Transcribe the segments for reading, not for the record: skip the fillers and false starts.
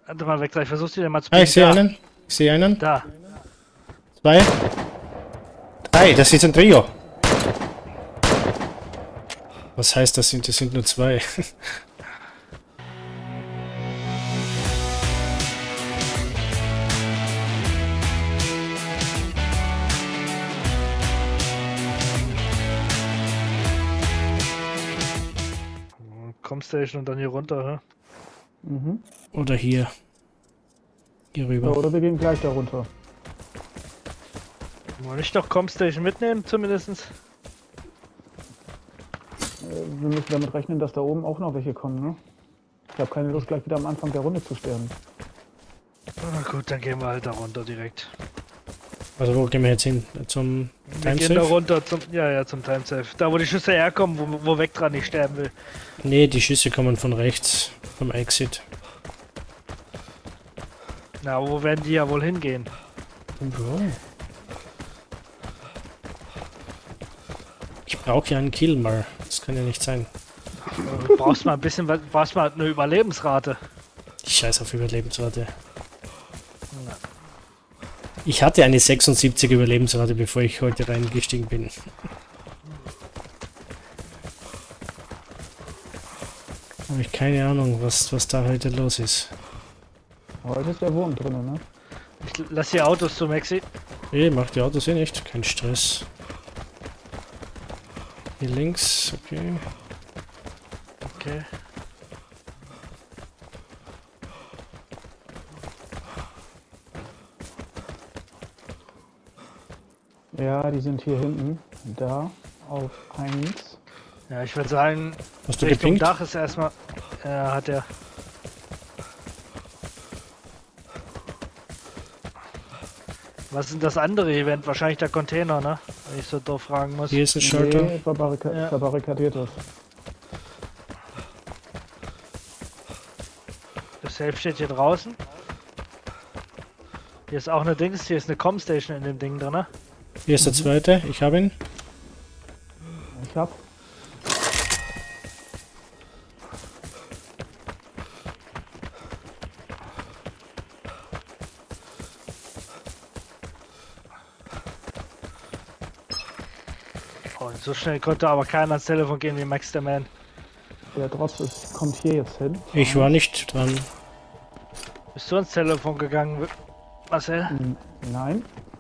Warte mal weg, ich versuch's dir mal zu Ah, bringen. ich sehe Da, einen. Ich sehe einen. da. 2. 3. Das ist ein Trio. Was heißt das sind? Das sind nur 2. Comstation und dann hier runter, hä? Mhm. Oder hier. Hier Ja, rüber. oder wir gehen gleich da runter. Wollen ich doch Comstation mitnehmen, zumindestens? Wir müssen damit rechnen, dass da oben auch noch welche kommen, ne? Ich habe keine Lust, gleich wieder am Anfang der Runde zu sterben. Na gut, dann gehen wir halt da runter direkt. Also wo gehen wir jetzt hin? Zum Wir gehen da Timesafe? runter zum, zum Timesafe. Da wo die Schüsse herkommen, wo Vectra nicht sterben will. Nee, die Schüsse kommen von rechts. Vom Exit. Na, wo werden die ja wohl hingehen? Ja. Ich brauche ja einen Kill mal. Das kann ja nicht sein. Du brauchst mal ein bisschen, brauchst mal eine Überlebensrate. Ich scheiß auf Überlebensrate. Ich hatte eine 76 Überlebensrate, bevor ich heute reingestiegen bin. Habe ich keine Ahnung, was da heute los ist. Heute ist der Wurm drin, ne? Ich lass hier Autos zu, Maxi. Macht die Autos nicht. Kein Stress. Hier links, okay. Okay. Ja, die sind hier hinten. Da, auf 1. Ja, ich würde sagen, Hast du Richtung gepinkt? Dach ist erstmal. Ja, hat er. Was ist denn das andere Event? Wahrscheinlich der Container, ne? Wenn ich so doof fragen muss. Hier ist ein Schalter. Nee, Ja. verbarrikadiert ist. Das Safe steht hier draußen. Hier ist auch eine Dings, hier ist eine Comstation in dem Ding drin, ne? Hier ist der zweite. Ich habe ihn. Ich hab. Oh, so schnell konnte aber keiner ans Telefon gehen wie Max der Man. Der Drops kommt hier jetzt hin. Ich war nicht dran. Bist du ans Telefon gegangen, Marcel? Nein.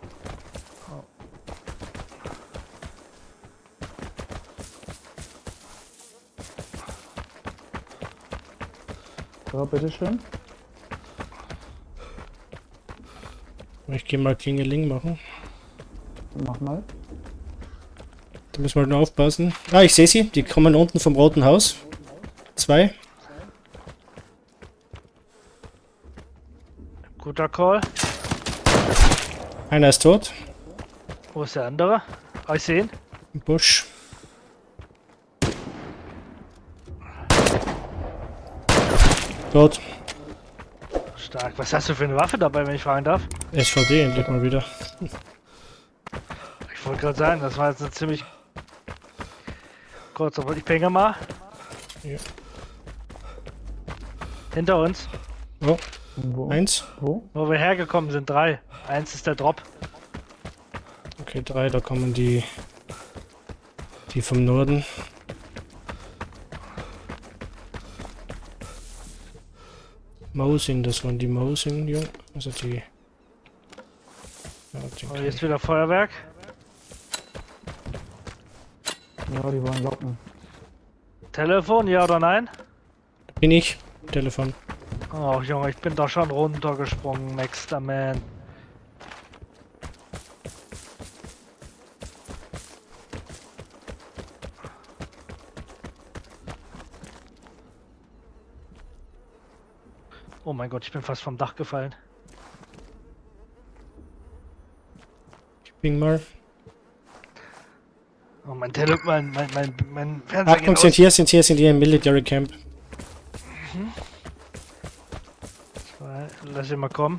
So, bitteschön. Ich gehe mal Klingeling machen. Mach mal. Da müssen wir halt nur aufpassen. Ah, ich sehe sie. Die kommen unten vom roten Haus. 2. Guter Call. Einer ist tot. Wo ist der andere? Oh, ich sehe ihn. Im Busch. Tot. Stark. Was hast du für eine Waffe dabei, wenn ich fragen darf? SVD endlich mal wieder. Ich wollte gerade sagen, das war jetzt eine ziemlich kurz, aber ich pinge mal. Ja. Hinter uns, Oh, Wo? 1. Wo? wo wir hergekommen sind, 3. 1 ist der Drop. Okay, 3. Da kommen die vom Norden. Mosin, das waren die Mosin, Jung. Also die. Ja, den Oh, kann hier ist ich- wieder Feuerwerk. Ja, die wollen locken. Telefon, ja oder nein? Bin ich. Telefon. Oh Junge, ich bin da schon runtergesprungen, Max der Man. Oh mein Gott, ich bin fast vom Dach gefallen. Ich bin mal. Oh, mein Telefon, mein Fernseher Achtung, geht aus. sind hier im Military Camp. Lass ihn mal kommen.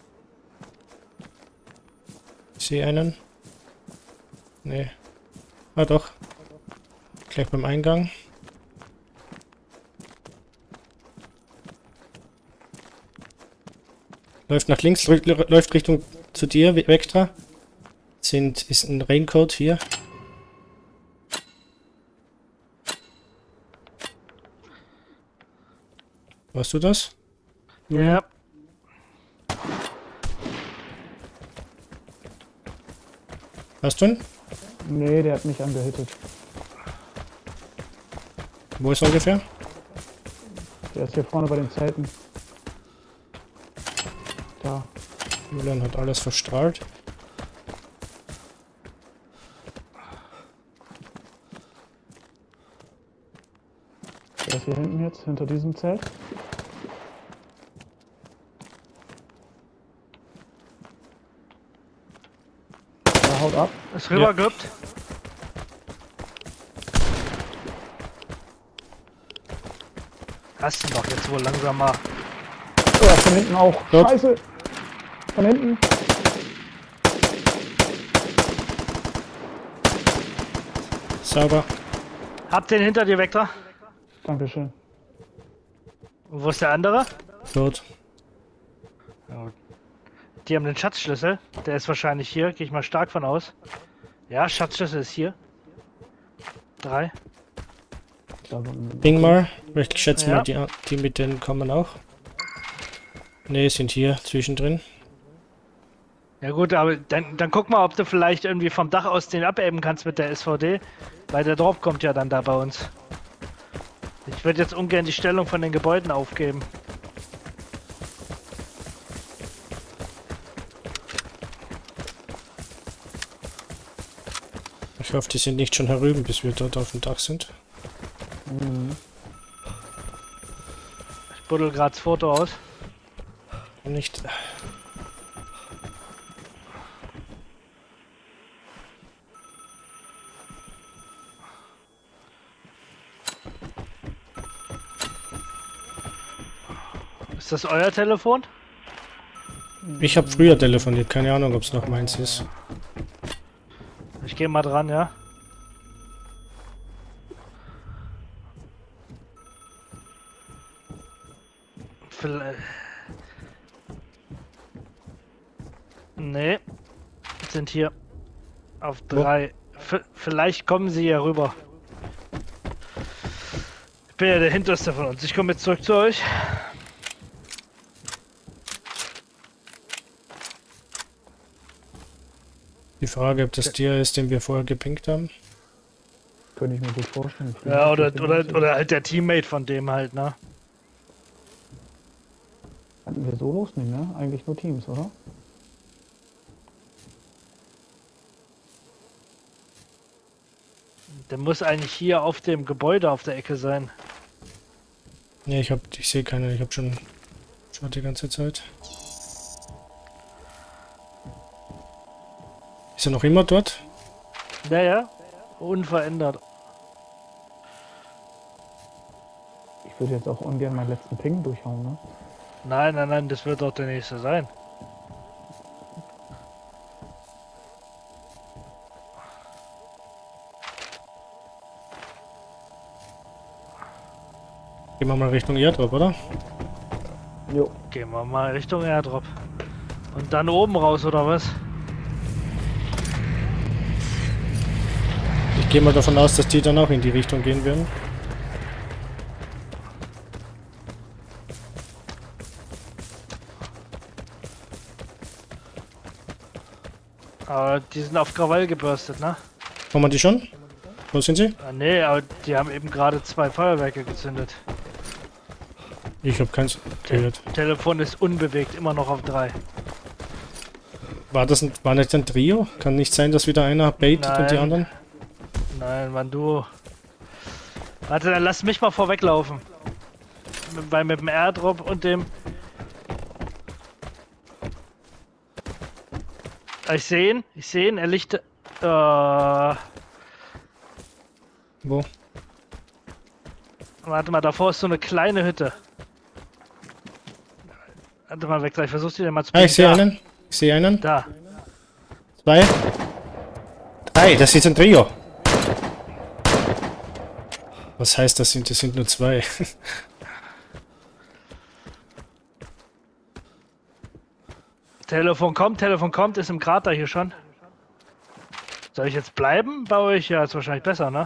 Ich sehe einen. Nee. Ah doch. Gleich beim Eingang. Läuft nach links, läuft Richtung zu dir, Vectra. Ist ein Raincoat hier. Warst du das? Ja. Hast du ihn? Nee, der hat mich angehittet. Wo ist er ungefähr? Der ist hier vorne bei den Zelten. Da. Julian hat alles verstrahlt. Der ist hier hinten jetzt, hinter diesem Zelt. Der haut ab. Ist rübergehüpft. Hast du doch jetzt wohl langsam mal. Oh, von hinten auch. Dort. Scheiße! Von hinten. Sauber. Hab den hinter dir, Vectra. Dankeschön. Und wo ist der andere? Tot. Die haben den Schatzschlüssel. Der ist wahrscheinlich hier. Gehe ich mal stark von aus. Ja, Schatzschlüssel ist hier. 3. Ping mal. Ich schätze Ja. mal, die mit denen kommen auch. Ne, sind hier zwischendrin. Ja gut, aber dann guck mal, ob du vielleicht irgendwie vom Dach aus den abeben kannst mit der SVD. Weil der Drop kommt ja dann da bei uns. Ich würde jetzt ungern die Stellung von den Gebäuden aufgeben. Ich hoffe, die sind nicht schon herüben, bis wir dort auf dem Dach sind. Ich buddel gerade das Foto aus. Nicht. Ist das euer Telefon? Ich habe früher telefoniert, keine Ahnung, ob es noch meins ist. Ich gehe mal dran, ja. Vielleicht. Nee. Sind hier auf 3. Vielleicht kommen sie hier rüber. Ich bin ja der hinterste von uns. Ich komme jetzt zurück zu euch. Die Frage, ob das der ist, den wir vorher gepinkt haben. Könnte ich mir gut vorstellen. Ja, oder halt der Teammate von dem halt, ne? Hatten wir Solos? Nee, ne? Eigentlich nur Teams, oder? Der muss eigentlich hier auf dem Gebäude auf der Ecke sein. Ne, ich sehe keine, ich habe schon die ganze Zeit. Ist er noch immer dort? Ja, unverändert. Ich würde jetzt auch ungern meinen letzten Ping durchhauen, ne? Nein, das wird doch der nächste sein. Gehen wir mal Richtung Airdrop, oder? Jo. Gehen wir mal Richtung Airdrop. Und dann oben raus, oder was? Ich gehe mal davon aus, dass die dann auch in die Richtung gehen werden. Aber die sind auf Krawall gebürstet, ne? Kommen die schon? Wo sind sie? Ah, nee, aber die haben eben gerade 2 Feuerwerke gezündet. Ich habe keins gehört. Telefon ist unbewegt, immer noch auf 3. War nicht ein Trio? Kann nicht sein, dass wieder einer baitet und die Nein. anderen? Nein, Mann, du. Warte, dann lass mich mal vorweglaufen. Weil mit dem Airdrop und dem... Ich sehe ihn, er liegt... Wo? Warte mal, davor ist so eine kleine Hütte. Warte mal weg, ich versuch's dir mal zu Ah, ich sehe Da. einen. Ich sehe einen. Da. 2. 3, das ist ein Trio. Was heißt das sind? Das sind nur 2. Telefon kommt, ist im Krater hier schon. Soll ich jetzt bleiben bei euch? Ja, ist wahrscheinlich besser, ne?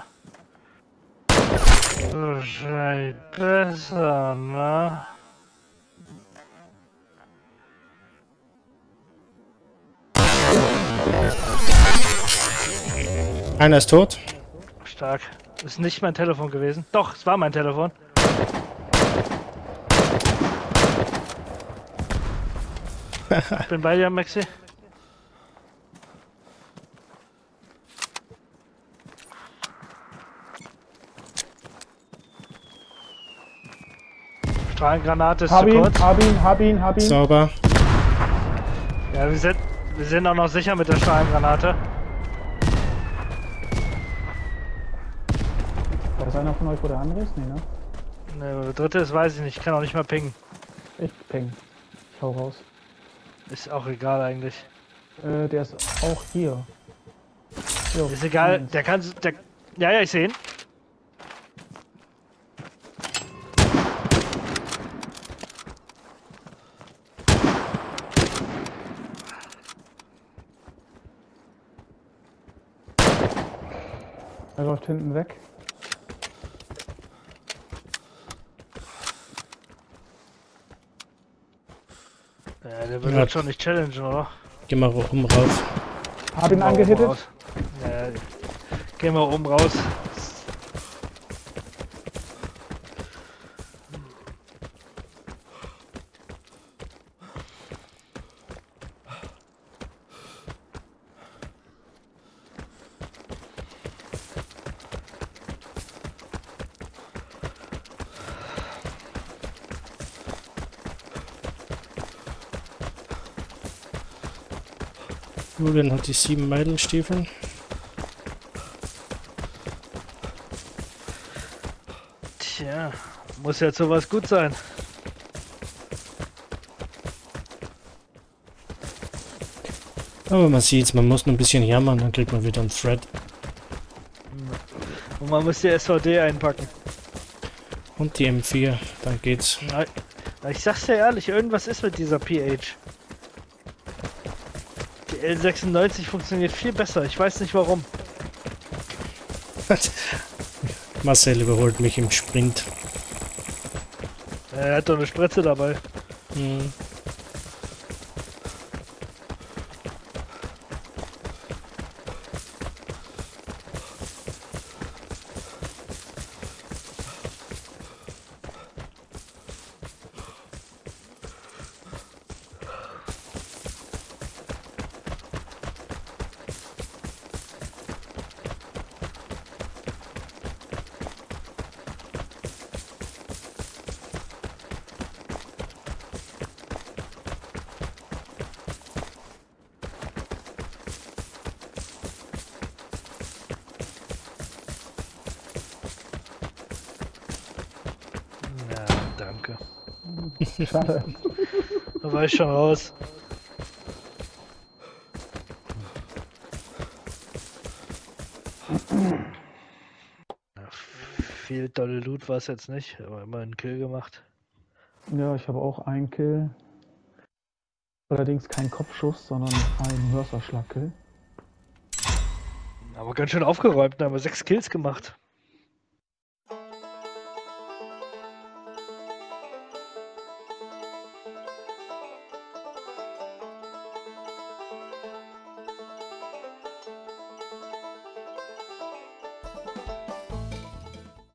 Wahrscheinlich besser, ne? Einer ist tot. Stark. Ist nicht mein Telefon gewesen. Doch, es war mein Telefon. Ich bin bei dir, Maxi. Strahlengranate ist zu kurz. Hab ihn. Sauber. Ja, wir sind auch noch sicher mit der Strahlengranate. Weiß einer von euch, wo der andere ist? Nee, ne? Ne, der dritte ist, weiß ich nicht. Ich kann auch nicht mal pingen. Ich ping. Ich hau raus. Ist auch egal eigentlich. Der ist auch hier. Jo, Ist egal, eins. der kann. Ja, ich sehe ihn. Er läuft hinten weg. Ja, der wird Ja. uns schon nicht challengen, oder? Geh mal oben rauf. Hab ihn Gehen wir oben angehittet. raus. Ja, gehen wir oben raus. Julian hat die 7 Meilenstiefeln. Tja, muss ja sowas gut sein. Aber man sieht's, man muss nur ein bisschen jammern, dann kriegt man wieder einen Thread. Und man muss die SVD einpacken. Und die M4, dann geht's. Na, ich sag's dir ehrlich, irgendwas ist mit dieser PH. Die L96 funktioniert viel besser, ich weiß nicht warum. Marcel überholt mich im Sprint. Er hat doch eine Spritze dabei. Hm. Ja, danke. Schade. Da war ich schon raus. Ja, viel dolle Loot war es jetzt nicht, aber immer einen Kill gemacht. Ja, ich habe auch einen Kill. Allerdings kein Kopfschuss, sondern ein Mörserschlag-Kill. Aber ganz schön aufgeräumt, da haben wir 6 Kills gemacht.